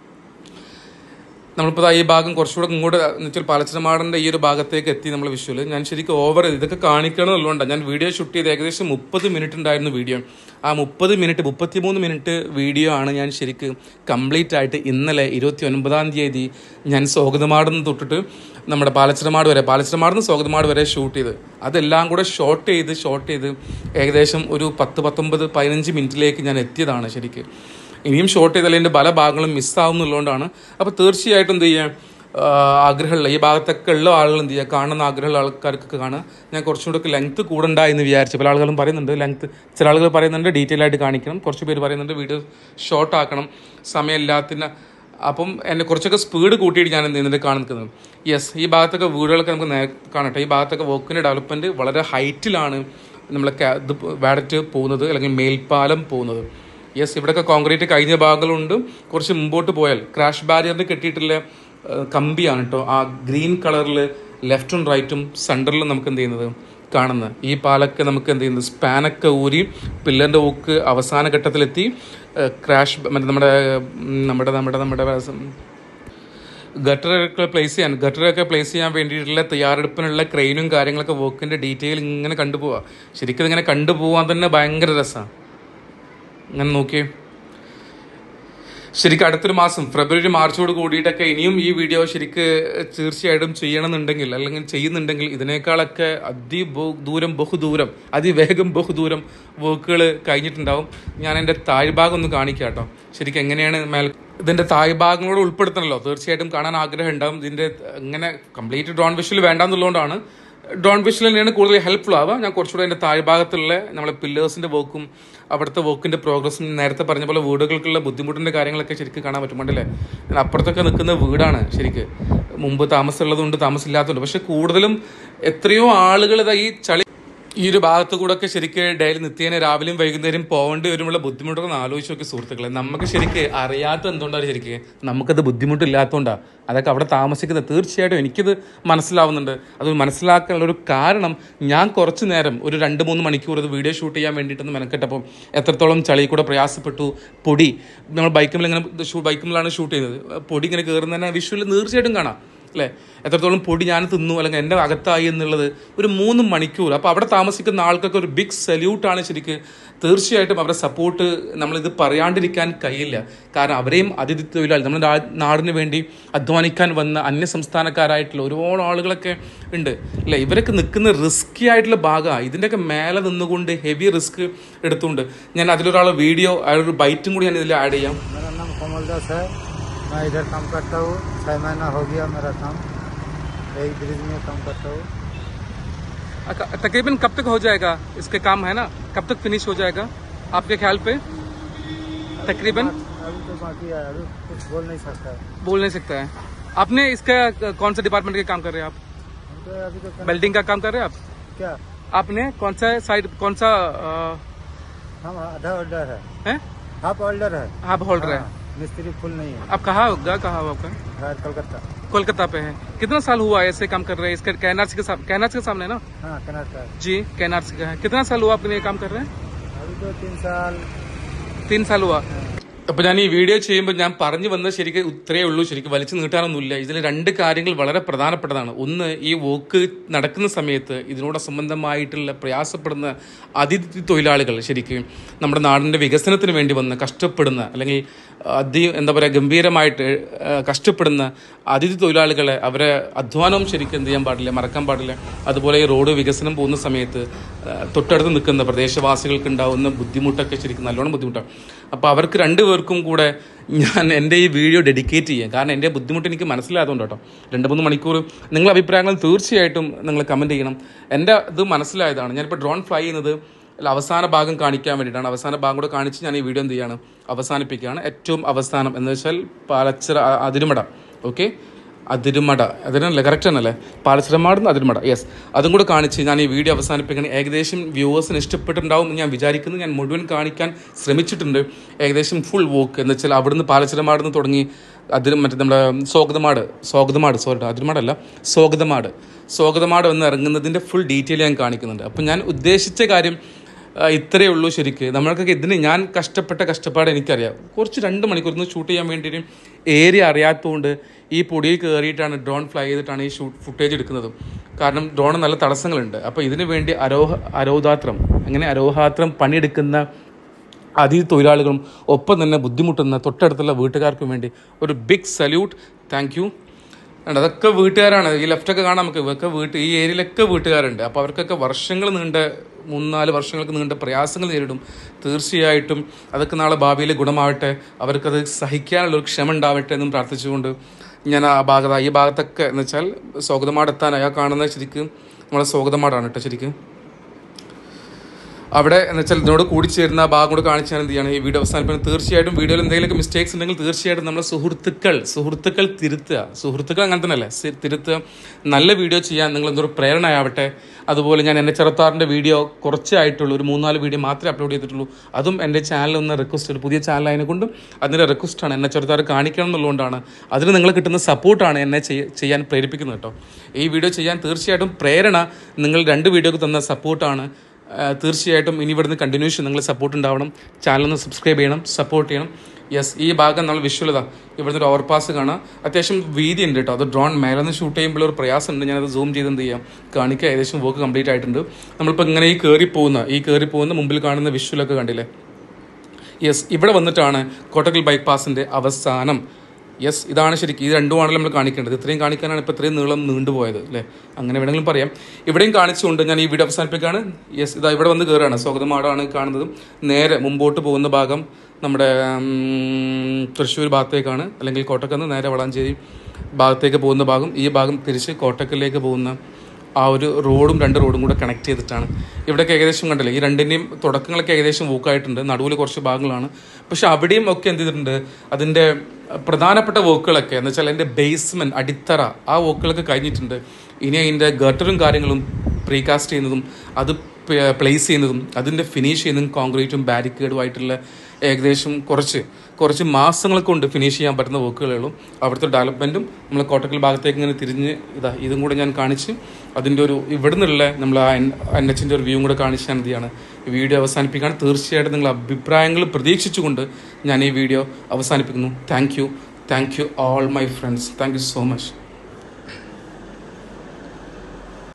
നമ്മളിപ്പോൾ ഈ ഭാഗം കുറച്ചുകൂടെ ഇങ്ങോട്ട് എന്ന് വെച്ചാൽ പാലച്ചനമാടൻ്റെ ഈ ഒരു ഭാഗത്തേക്ക് എത്തി നമ്മൾ വിഷ്വൽ. ഞാൻ ശരിക്കും ഓവർ ഇതൊക്കെ കാണിക്കണം എന്നുള്ളതുകൊണ്ടാണ് ഞാൻ വീഡിയോ ഷൂട്ട് ചെയ്ത് ഏകദേശം മുപ്പത് മിനിറ്റ് ഉണ്ടായിരുന്നു വീഡിയോ. ആ മുപ്പത് മിനിറ്റ് മുപ്പത്തിമൂന്ന് മിനിറ്റ് വീഡിയോ ആണ് ഞാൻ ശരിക്കും കംപ്ലീറ്റ് ആയിട്ട് ഇന്നലെ ഇരുപത്തി ഒൻപതാം തീയതി ഞാൻ സ്വാഗതമാടെന്ന് തൊട്ടിട്ട് നമ്മുടെ പാലച്ചനമാട് വരെ പാലച്ചനമാടെന്ന് സ്വാഗതമാട് വരെ ഷൂട്ട് ചെയ്ത് അതെല്ലാം കൂടെ ഷോട്ട് ചെയ്ത് ഷോട്ട് ചെയ്ത് ഏകദേശം ഒരു പത്ത് പത്തൊമ്പത് പതിനഞ്ച് മിനിറ്റിലേക്ക് ഞാൻ എത്തിയതാണ് ശരിക്കും. ഇനിയും ഷോർട്ട് ചെയ്താൽ എൻ്റെ പല ഭാഗങ്ങളും മിസ്സാവുന്നുള്ളതുകൊണ്ടാണ്. അപ്പോൾ തീർച്ചയായിട്ടും എന്ത് ചെയ്യാം ആഗ്രഹമുള്ള ഈ ഭാഗത്തൊക്കെ ഉള്ള ആളുകൾ എന്ത് ചെയ്യുക കാണുന്ന ആഗ്രഹമുള്ള ആൾക്കാർക്കൊക്കെ കാണുക. ഞാൻ കുറച്ചും കൂടെ ലെങ്ത്ത് കൂടണ്ട എന്ന് വിചാരിച്ചു. പല ആളുകളും പറയുന്നുണ്ട് ലെങ്ത്ത്, ചില ആളുകൾ പറയുന്നുണ്ട് ഡീറ്റെയിൽ ആയിട്ട് കാണിക്കണം, കുറച്ച് പേര് പറയുന്നുണ്ട് വീഡിയോ ഷോർട്ട് ആക്കണം സമയമില്ലാത്തതിന്. അപ്പം എന്നെ കുറച്ചൊക്കെ സ്പീഡ് കൂട്ടിയിട്ട് ഞാൻ എന്ത് ചെയ്യുന്നത് കാണിക്കുന്നത്. യെസ്, ഈ ഭാഗത്തൊക്കെ വീടുകളൊക്കെ നമുക്ക് നേ കാണട്ടെ. ഈ ഭാഗത്തൊക്കെ വർക്കിൻ്റെ ഡെവലപ്മെൻറ്റ് വളരെ ഹൈറ്റിലാണ് നമ്മളെ ഇത് വാഡറ്റ് പോകുന്നത് അല്ലെങ്കിൽ മേൽപ്പാലം പോകുന്നത്. യെസ്, ഇവിടെയൊക്കെ കോൺക്രീറ്റ് കഴിഞ്ഞ ഭാഗങ്ങളുണ്ട്. കുറച്ച് മുമ്പോട്ട് പോയാൽ ക്രാഷ് ബാരിയറിന് കെട്ടിയിട്ടുള്ള കമ്പിയാണ് കേട്ടോ ആ ഗ്രീൻ കളറിൽ ലെഫ്റ്റും റൈറ്റും സെൻറ്ററിലും നമുക്ക് എന്ത് ചെയ്യുന്നത് കാണുന്നത്. ഈ പാലൊക്കെ നമുക്ക് എന്ത് ചെയ്യുന്നത് സ്പാനൊക്കെ ഊരി പില്ലറിൻ്റെ ഊക്ക് അവസാന ഘട്ടത്തിലെത്തി ക്രാഷ് മറ്റേ നമ്മുടെ നമ്മുടെ നമ്മുടെ നമ്മുടെ ഗട്ടറൊക്കെ പ്ലേസ് ചെയ്യാൻ ഗട്ടറൊക്കെ പ്ലേസ് ചെയ്യാൻ വേണ്ടിയിട്ടുള്ള തയ്യാറെടുപ്പിനുള്ള ക്രെയിനും കാര്യങ്ങളൊക്കെ വർക്കിൻ്റെ ഡീറ്റെയിൽ ഇങ്ങനെ കണ്ടുപോവുക. ശരിക്കും ഇങ്ങനെ കണ്ടുപോകാൻ തന്നെ ഭയങ്കര രസമാണ്. അങ്ങനെ നോക്കിയേ ശരിക്കും അടുത്തൊരു മാസം ഫെബ്രുവരി മാർച്ചോട് കൂടിയിട്ടൊക്കെ ഇനിയും ഈ വീഡിയോ ശരിക്ക് തീർച്ചയായിട്ടും ചെയ്യണമെന്നുണ്ടെങ്കിൽ അല്ലെങ്കിൽ ചെയ്യുന്നുണ്ടെങ്കിൽ ഇതിനേക്കാളൊക്കെ അതി ദൂരം ബഹുദൂരം അതിവേഗം ബഹുദൂരം വർക്കുകൾ കഴിഞ്ഞിട്ടുണ്ടാവും. ഞാൻ എൻ്റെ താഴ്ഭാഗം ഒന്ന് കാണിക്കാം കേട്ടോ. ശരിക്കും എങ്ങനെയാണ് മേൽ ഇതിൻ്റെ താഴ്ഭാഗങ്ങളോട് ഉൾപ്പെടുത്തണമല്ലോ, തീർച്ചയായിട്ടും കാണാൻ ആഗ്രഹം ഉണ്ടാവും. ഇതിൻ്റെ ഇങ്ങനെ കംപ്ലീറ്റ് ഡ്രോൺ വിഷ്വൽ വേണ്ടാന്നുള്ളതുകൊണ്ടാണ് ഡ്രോൺ വിഷ്വൽ തന്നെയാണ് കൂടുതൽ ഹെൽപ്ഫുൾ ആവുക. ഞാൻ കുറച്ചുകൂടെ അതിൻ്റെ താഴ്ഭാഗത്തുള്ള നമ്മളെ പില്ലേഴ്സിൻ്റെ വർക്കും അവിടുത്തെ വർക്കിൻ്റെ പ്രോഗ്രസും നേരത്തെ പറഞ്ഞ പോലെ വീടുകൾക്കുള്ള ബുദ്ധിമുട്ടിൻ്റെ കാര്യങ്ങളൊക്കെ ശരിക്കും കാണാൻ പറ്റുമ്പോണ്ടല്ലേ. ഞാൻ അപ്പുറത്തൊക്കെ നിൽക്കുന്ന വീടാണ് ശരിക്ക്, മുമ്പ് താമസമുള്ളതുകൊണ്ട് താമസമില്ലാത്തതുണ്ട്. പക്ഷെ കൂടുതലും എത്രയോ ആളുകൾ ഈ ചളി ഈ ഒരു ഭാഗത്ത് കൂടെ ഒക്കെ ശരിക്ക് ഡെയിലി നിത്യേന രാവിലെയും വൈകുന്നേരം പോകേണ്ടി വരുമ്പോൾ ബുദ്ധിമുട്ടൊക്കെ ആലോചിച്ച് നോക്കി സുഹൃത്തുക്കളെ. നമുക്ക് ശരിക്ക് അറിയാത്ത എന്തുകൊണ്ടാണ് ശരിക്ക് നമുക്കത് ബുദ്ധിമുട്ടില്ലാത്തതുകൊണ്ടാണ് അതൊക്കെ അവിടെ താമസിക്കുന്നത്. തീർച്ചയായിട്ടും എനിക്കിത് മനസ്സിലാവുന്നുണ്ട്. അത് മനസ്സിലാക്കാനുള്ളൊരു കാരണം ഞാൻ കുറച്ച് നേരം ഒരു രണ്ട് മൂന്ന് മണിക്കൂർ ഇത് വീഡിയോ ഷൂട്ട് ചെയ്യാൻ വേണ്ടിയിട്ടൊന്ന് മെനക്കെട്ടപ്പോൾ എത്രത്തോളം ചളി കൂടെ പ്രയാസപ്പെട്ടു. പൊടി നമ്മൾ ബൈക്കിൽ ഇങ്ങനെ ഷൂ ബൈക്കിലാണ് ഷൂട്ട് ചെയ്തത്. പൊടി ഇങ്ങനെ കയറുന്ന തന്നെ വിഷ്വൽ തീർച്ചയായിട്ടും കാണാം. അല്ലേ, എത്രത്തോളം പൊടി ഞാൻ തിന്നു അല്ലെങ്കിൽ എൻ്റെ അകത്തായി എന്നുള്ളത് ഒരു മൂന്ന് മണിക്കൂർ. അപ്പോൾ അവിടെ താമസിക്കുന്ന ആൾക്കൊക്കെ ഒരു ബിഗ് സല്യൂട്ടാണ് ശരിക്കും. തീർച്ചയായിട്ടും അവരുടെ സപ്പോർട്ട് നമ്മളിത് പറയാണ്ടിരിക്കാൻ കഴിയില്ല. കാരണം അവരെയും അതിഥി തൊഴിലാളി നമ്മുടെ നാടിന് വേണ്ടി അധ്വാനിക്കാൻ വന്ന അന്യ സംസ്ഥാനക്കാരായിട്ടുള്ള ഒരുപാട് ആളുകളൊക്കെ ഉണ്ട് അല്ലേ. ഇവരൊക്കെ നിൽക്കുന്ന റിസ്കി ആയിട്ടുള്ള ഭാഗമാണ്. ഇതിൻ്റെയൊക്കെ മേലെ നിന്നുകൊണ്ട് ഹെവി റിസ്ക് എടുത്തുകൊണ്ട് ഞാൻ അതിലൊരാൾ വീഡിയോ ഒരു ബൈറ്റും കൂടി ഞാൻ ഇതിൽ ആഡ് ചെയ്യാം. मैं इधर काम करता हूँ, छः महीना हो गया मेरा काम, एक ब्रिज में काम करता हूँ. तकरीबन कब तक हो जाएगा इसके काम है ना, कब तक फिनिश हो जाएगा आपके ख्याल पे? तकरीबन अभी तो बाकी है, अभी कुछ बोल नहीं सकता है. बोल नहीं सकता है. आपने इसका कौन सा डिपार्टमेंट के काम कर रहे हैं आप? तो अभी तो वेल्डिंग का काम कर रहे हैं आप? क्या आपने कौन सा साइड कौन सा? हम आधा होल्डर है, है हाफ होल्डर है. हाफ होल्डर है, मिस्त्री फुल नहीं है. आप कहाँ होगा, कहाँ हो आपका? घर कोलकाता. कोलकाता पे है. कितना साल हुआ ऐसे काम कर रहे हैं? इसके कैनार्स के सामने, कैनार्स के सामने ना? हाँ कैनार का जी, कैनार्स का है. कितना साल हुआ आपने ये काम कर रहे हैं? अभी तो तीन साल तीन साल हुआ. അപ്പോൾ ഞാൻ ഈ വീഡിയോ ചെയ്യുമ്പോൾ ഞാൻ പറഞ്ഞു വന്നത് ശരിക്കും ഇത്രയേ ഉള്ളൂ. ശരിക്കും വലിച്ചു നീട്ടാനൊന്നുമില്ല. ഇതിൽ രണ്ട് കാര്യങ്ങൾ വളരെ പ്രധാനപ്പെട്ടതാണ്. ഒന്ന്, ഈ വർക്ക് നടക്കുന്ന സമയത്ത് ഇതിനോട് സംബന്ധമായിട്ടുള്ള പ്രയാസപ്പെടുന്ന അതിഥി തൊഴിലാളികൾ, ശരിക്കും നമ്മുടെ നാടിൻ്റെ വികസനത്തിന് വേണ്ടി വന്ന് കഷ്ടപ്പെടുന്ന അല്ലെങ്കിൽ അതി എന്താ പറയുക ഗംഭീരമായിട്ട് കഷ്ടപ്പെടുന്ന അതിഥി തൊഴിലാളികളെ അവരെ അധ്വാനം ശരിക്കും എന്ത് ചെയ്യാൻ പാടില്ല, മറക്കാൻ പാടില്ല. അതുപോലെ ഈ റോഡ് വികസനം പോകുന്ന സമയത്ത് തൊട്ടടുത്ത് നിൽക്കുന്ന പ്രദേശവാസികൾക്ക് ഉണ്ടാകുന്ന ബുദ്ധിമുട്ടൊക്കെ ശരിക്കും നല്ലോണം ബുദ്ധിമുട്ടാണ്. അപ്പോൾ അവർക്ക് രണ്ടുപേർക്കും കൂടെ ഞാൻ എൻ്റെ ഈ വീഡിയോ ഡെഡിക്കേറ്റ് ചെയ്യാം. കാരണം എൻ്റെ ബുദ്ധിമുട്ട് എനിക്ക് മനസ്സിലായതുകൊണ്ട് കേട്ടോ. രണ്ട് മൂന്ന് മണിക്കൂർ നിങ്ങളുടെ അഭിപ്രായങ്ങൾ തീർച്ചയായിട്ടും നിങ്ങൾ കമൻറ്റ് ചെയ്യണം. എൻ്റെ ഇത് മനസ്സിലായതാണ്. ഞാനിപ്പോൾ ഡ്രോൺ ഫ്ലൈ ചെയ്യുന്നത് അല്ല അവസാന ഭാഗം കാണിക്കാൻ വേണ്ടിയിട്ടാണ്. അവസാന ഭാഗം കൂടെ കാണിച്ച് ഞാൻ ഈ വീഡിയോ എന്ത് ചെയ്യാണ്, അവസാനിപ്പിക്കുകയാണ്. ഏറ്റവും അവസാനം എന്ന് വെച്ചാൽ പാലച്ചിറ അതിരുമട. ഓക്കെ, അതിരുമട അതിരല്ലേ, കറക്റ്റ് ആണല്ലേ? പാലച്ചിറമാടുന്ന അതിരുമട, യെസ്. അതും കൂടെ കാണിച്ച് ഞാൻ ഈ വീഡിയോ അവസാനിപ്പിക്കണം. ഏകദേശം വ്യൂവേഴ്സിന് ഇഷ്ടപ്പെട്ടിട്ടുണ്ടാവും എന്ന് ഞാൻ വിചാരിക്കുന്നു. ഞാൻ മുഴുവൻ കാണിക്കാൻ ശ്രമിച്ചിട്ടുണ്ട്. ഏകദേശം ഫുൾ വോക്ക് എന്ന് വെച്ചാൽ അവിടുന്ന് പാലച്ചിറമാടുന്ന് തുടങ്ങി അതിന് മറ്റേ നമ്മുടെ സ്വാഗതമാട് സ്വാഗതമാട് സോറി അതിരുമാടല്ല സ്വാഗതമാട് സ്വാഗതമാട് എന്ന് ഇറങ്ങുന്നതിൻ്റെ ഫുൾ ഡീറ്റെയിൽ ഞാൻ കാണിക്കുന്നുണ്ട്. അപ്പം ഞാൻ ഉദ്ദേശിച്ച കാര്യം ഇത്രയേ ഉള്ളൂ. ശരിക്ക് നമ്മൾക്കൊക്കെ ഇതിന് ഞാൻ കഷ്ടപ്പെട്ട കഷ്ടപ്പാട് എനിക്കറിയാം. കുറച്ച് രണ്ട് മണിക്കൂർ ഒന്ന് ഷൂട്ട് ചെയ്യാൻ വേണ്ടിയിട്ട് ഏരിയ അറിയാത്തതുകൊണ്ട് ഈ പൊടിയിൽ കയറിയിട്ടാണ് ഡ്രോൺ ഫ്ലൈ ചെയ്തിട്ടാണ് ഈ ഷൂട്ട് ഫുട്ടേജ് എടുക്കുന്നത്. കാരണം ഡ്രോണ് നല്ല തടസ്സങ്ങളുണ്ട്. അപ്പോൾ ഇതിനു വേണ്ടി അരോഹ അരോധാത്രം അങ്ങനെ അരോഹാത്രം പണിയെടുക്കുന്ന അതിഥി തൊഴിലാളികളും ഒപ്പം തന്നെ ബുദ്ധിമുട്ടുന്ന തൊട്ടടുത്തുള്ള വീട്ടുകാർക്കും വേണ്ടി ഒരു ബിഗ് സല്യൂട്ട്. Thank you. അതൊക്കെ വീട്ടുകാരാണ്. ഈ ലെഫ്റ്റൊക്കെ കാണാം നമുക്ക്. ഇവർക്ക് വീട്ട് ഈ ഏരിയയിലൊക്കെ വീട്ടുകാരുണ്ട്. അപ്പോൾ അവർക്കൊക്കെ വർഷങ്ങൾ നീണ്ട മൂന്നാല് വർഷങ്ങൾക്ക് നീണ്ട പ്രയാസങ്ങൾ നേരിടും. തീർച്ചയായിട്ടും അതൊക്കെ നാളെ ഭാവിയിൽ ഗുണമാവട്ടെ, അവർക്കത് സഹിക്കാനുള്ളൊരു ക്ഷമ ഉണ്ടാവട്ടെ എന്നും പ്രാർത്ഥിച്ചുകൊണ്ട് ഞാൻ ആ ഭാഗത്ത് ഈ ഭാഗത്തൊക്കെ എന്ന് വെച്ചാൽ സ്വാഗതമാടെത്താൻ അയാൾ കാണുന്നത് ശരിക്കും നമ്മളെ സ്വാഗതമാടാണ് കേട്ടോ. ശരിക്കും അവിടെ എന്ന് വെച്ചാൽ ഇതിനോട് കൂടിച്ചേരുന്ന ആ ഭാഗം കൂടെ കാണിച്ചാൽ എന്ത് ചെയ്യാണ് ഈ വീഡിയോ അവസാനിപ്പിക്കുന്നത്. തീർച്ചയായിട്ടും വീഡിയോയിൽ എന്തെങ്കിലുമൊക്കെ മിസ്റ്റേക്സ് ഉണ്ടെങ്കിൽ തീർച്ചയായിട്ടും നമ്മളെ സുഹൃത്തുക്കൾ സുഹൃത്തുക്കൾ തിരുത്തുക. സുഹൃത്തുക്കൾ അങ്ങനെ തന്നെ അല്ലേ, തിരുത്തുക. നല്ല വീഡിയോ ചെയ്യാൻ നിങ്ങൾ എന്തൊരു പ്രേരണയാവട്ടെ. അതുപോലെ ഞാൻ എൻ്റെ ചെറുത്താറിൻ്റെ വീഡിയോ കുറച്ചായിട്ടുള്ളൂ, ഒരു മൂന്നാല് വീഡിയോ മാത്രമേ അപ്ലോഡ് ചെയ്തിട്ടുള്ളൂ. അതും എൻ്റെ ചാനലിൽ ഒന്ന് റിക്വസ്റ്റ്, ഒരു പുതിയ ചാനൽ ആയതുകൊണ്ടും അതിൻ്റെ റിക്വസ്റ്റാണ്. എന്നെ ചെറുത്താറ് കാണിക്കണം എന്നുള്ളതുകൊണ്ടാണ്. അതിന് നിങ്ങൾ കിട്ടുന്ന സപ്പോർട്ടാണ് എന്നെ ചെയ്യാൻ പ്രേരിപ്പിക്കുന്നത് കേട്ടോ. ഈ വീഡിയോ ചെയ്യാൻ തീർച്ചയായിട്ടും പ്രേരണ നിങ്ങൾ രണ്ട് വീഡിയോക്ക് തന്ന സപ്പോർട്ടാണ്. തീർച്ചയായിട്ടും ഇനി ഇവിടുന്ന് കണ്ടിന്യൂഷൻ നിങ്ങൾ സപ്പോർട്ട് ഉണ്ടാവണം. ചാനലൊന്ന് സബ്സ്ക്രൈബ് ചെയ്യണം, സപ്പോർട്ട് ചെയ്യണം. യെസ്, ഈ ഭാഗം നമ്മൾ വിഷ്വൽ ഇതാ ഇവിടുന്ന് ഒരു ഓവർപാസ് കാണാം. അത്യാവശ്യം വീതി ഉണ്ട് കേട്ടോ. അത് ഡ്രോൺ മേലെ നിന്ന് ഷൂട്ട് ചെയ്യുമ്പോൾ ഒരു പ്രയാസമുണ്ട്. ഞാനത് സൂം ചെയ്ത് എന്ത് ചെയ്യാം കാണിക്കുക. ഏകദേശം വർക്ക് കംപ്ലീറ്റ് ആയിട്ടുണ്ട്. നമ്മളിപ്പോൾ ഇങ്ങനെ ഈ കയറി പോകുന്ന ഈ കയറി പോകുന്ന മുമ്പിൽ കാണുന്ന വിഷ്വലൊക്കെ കണ്ടില്ലേ. യെസ്, ഇവിടെ വന്നിട്ടാണ് കോട്ടക്കൽ ബൈപ്പാസിൻ്റെ അവസാനം. യെസ്, ഇതാണ് ശരിക്കും. ഇത് രണ്ടുമാണല്ലോ നമ്മൾ കാണിക്കേണ്ടത്. ഇത്രയും കാണിക്കാനാണ് ഇപ്പോൾ ഇത്രയും നീളം നീണ്ടുപോയത് അല്ലേ, അങ്ങനെ വേണമെങ്കിലും പറയാം. ഇവിടെയും കാണിച്ചുകൊണ്ട് ഞാൻ ഈ വീഡിയോ അവസാനിപ്പിക്കുകയാണ്. യെസ്, ഇതാ ഇവിടെ വന്ന് കയറുകയാണ്. സ്വാഗതമാടാണ് കാണുന്നത്. നേരെ മുമ്പോട്ട് പോകുന്ന ഭാഗം നമ്മുടെ തൃശ്ശൂർ ഭാഗത്തേക്കാണ്, അല്ലെങ്കിൽ കോട്ടക്കൽ നിന്ന് നേരെ വളാഞ്ചേരി ഭാഗത്തേക്ക് പോകുന്ന ഭാഗം. ഈ ഭാഗം തിരിച്ച് കോട്ടക്കലിലേക്ക് പോകുന്ന ആ ഒരു റോഡും രണ്ട് റോഡും കൂടെ കണക്ട് ചെയ്തിട്ടാണ്. ഇവിടെയൊക്കെ ഏകദേശം കണ്ടില്ലേ, ഈ രണ്ടിൻ്റെയും തുടക്കങ്ങളൊക്കെ ഏകദേശം വോക്കായിട്ടുണ്ട്. നടുവിൽ കുറച്ച് ഭാഗങ്ങളാണ്. പക്ഷെ അവിടെയും ഒക്കെ എന്ത് ചെയ്തിട്ടുണ്ട്, അതിൻ്റെ പ്രധാനപ്പെട്ട വർക്കുകളൊക്കെ എന്ന് വെച്ചാൽ അതിൻ്റെ ബേസ്മെൻറ്റ് അടിത്തറ ആ വർക്കുകളൊക്കെ കഴിഞ്ഞിട്ടുണ്ട്. ഇനി അതിൻ്റെ ഗട്ടറും കാര്യങ്ങളും പ്രീകാസ്റ്റ് ചെയ്യുന്നതും അത് പ്ലേസ് ചെയ്യുന്നതും അതിൻ്റെ ഫിനിഷ് ചെയ്യുന്നതും കോൺക്രീറ്റും ബാരിക്കേഡുമായിട്ടുള്ള ഏകദേശം കുറച്ച് കുറച്ച് മാസങ്ങൾ കൊണ്ട് ഫിനിഷ് ചെയ്യാൻ പറ്റുന്ന വർക്കുകളുള്ളൂ. അവിടുത്തെ ഡെവലപ്മെൻറ്റും നമ്മൾ കോട്ടക്കൽ ഭാഗത്തേക്ക് ഇങ്ങനെ തിരിഞ്ഞ് ഇതാ ഇതും കൂടെ ഞാൻ കാണിച്ച് അതിൻ്റെ ഒരു ഇവിടെ നിന്നുള്ള നമ്മൾ ആ എൻ എച്ചിൻ്റെ ഒരു വ്യൂ കൂടെ കാണിച്ചാൽ എന്തിയാണ് ഈ വീഡിയോ അവസാനിപ്പിക്കുകയാണ്. തീർച്ചയായിട്ടും നിങ്ങളുടെ അഭിപ്രായങ്ങൾ പ്രതീക്ഷിച്ചുകൊണ്ട് ഞാൻ ഈ വീഡിയോ അവസാനിപ്പിക്കുന്നു. Thank you thank you all my friends. Thank you so much.